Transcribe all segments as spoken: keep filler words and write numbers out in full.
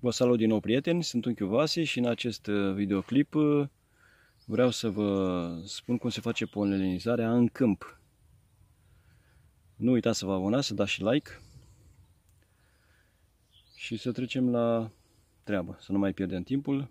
Vă salut din nou, prieteni, sunt Unchiul Vase și în acest videoclip vreau să vă spun cum se face polenizarea în câmp. Nu uitați să vă abonați, să dați și like și să trecem la treabă, să nu mai pierdem timpul.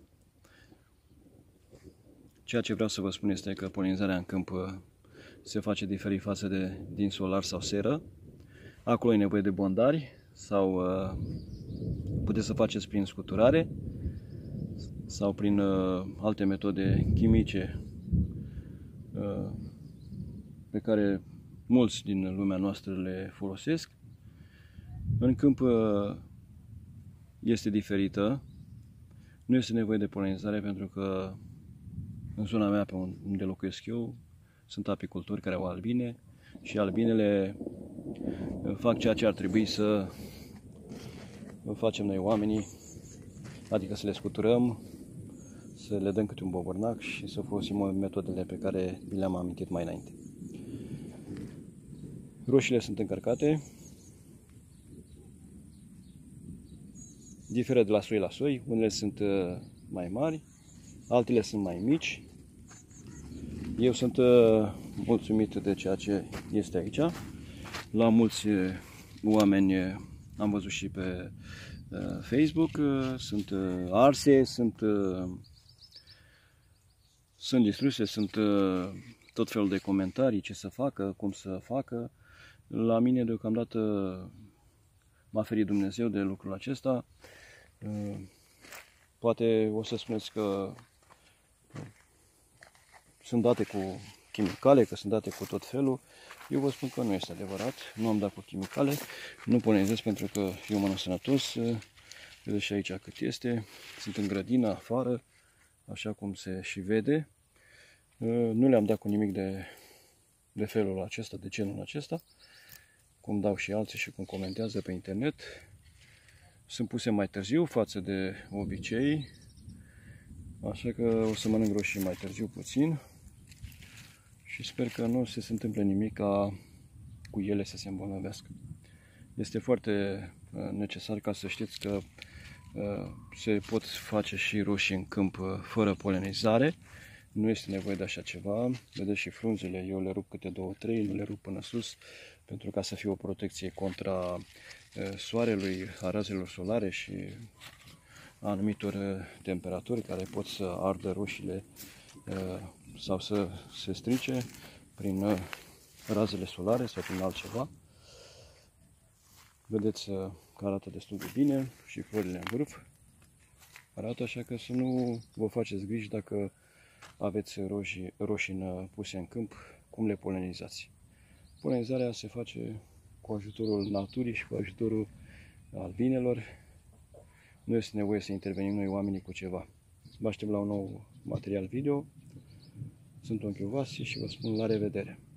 Ceea ce vreau să vă spun este că polenizarea în câmp se face diferit față de din solar sau seră. Acolo e nevoie de bondari sau puteți să faceți prin scuturare sau prin uh, alte metode chimice uh, pe care mulți din lumea noastră le folosesc. În câmp uh, este diferită, nu este nevoie de polenizare pentru că în zona mea pe unde locuiesc eu sunt apicultori care au albine și albinele fac ceea ce ar trebui să facem noi oamenii, adică să le scuturăm, să le dăm câte un bobărnac și să folosim metodele pe care vi le-am amintit mai înainte. Roșiile sunt încărcate, diferă de la soi la soi, unele sunt mai mari, altele sunt mai mici. Eu sunt mulțumit de ceea ce este aici. La mulți oameni am văzut și pe Facebook, sunt arse, sunt, sunt distruse, sunt tot felul de comentarii, ce să facă, cum să facă. La mine deocamdată m-a ferit Dumnezeu de lucrul acesta. Poate o să spuneți că sunt date cu chimicale, că sunt date cu tot felul. Eu vă spun că nu este adevărat, nu am dat cu chimicale, nu polenizez pentru că eu mănânc sănătos. Vedeți și aici cât este, sunt în grădină, afară, așa cum se și vede. Nu le-am dat cu nimic de, de felul acesta, de genul acesta, cum dau și alții și cum comentează pe internet. Sunt puse mai târziu față de obicei, așa că o să mănânc roșii mai târziu puțin. Și sper că nu se, se întâmple nimic ca cu ele să se îmbolnăvească. Este foarte necesar ca să știți că se pot face și roșii în câmp fără polenizare. Nu este nevoie de așa ceva. Vedeți și frunzele, eu le rup câte două, trei, le rup până sus, pentru ca să fie o protecție contra soarelui, a razelor solare și a anumitor temperaturi care pot să ardă roșiile sau să se strice prin razele solare sau prin altceva. Vedeți că arată destul de bine și florile în vârf arată, așa că să nu vă faceți griji dacă aveți roșii, roșii puse în câmp, cum le polenizați. Polenizarea se face cu ajutorul naturii și cu ajutorul albinelor. Nu este nevoie să intervenim noi oamenii cu ceva. Vă aștept la un nou material video. Sunt Unchiul Vase și vă spun la revedere!